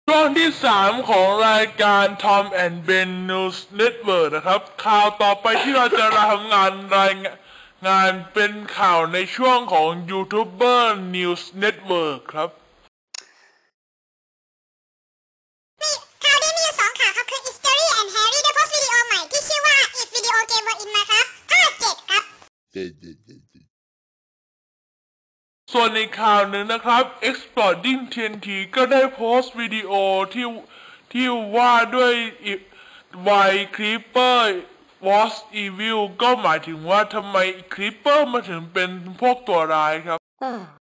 ช่วงที่3ของรายการ Tom and Ben News Network นะครับข่าวต่อไปที่เราจะทำงานรายงานเป็นข่าวในช่วงของ YouTuber News Network ครับข่าวนี้มีอยู่2ข่าวครับคือ History and Harry ได้โพสต์วิดีโอใหม่ที่ชื่อว่า If Video Game Were in Minecraft ภาค 7 ครับส่วนในข่าวหนึ่งนะครับ Exploding TNT ก็ได้โพสต์วิดีโอที่ว่าด้วย Why Creeper was evil ก็หมายถึงว่าทำไม Creeper มาถึงเป็นพวกตัวร้ายครับ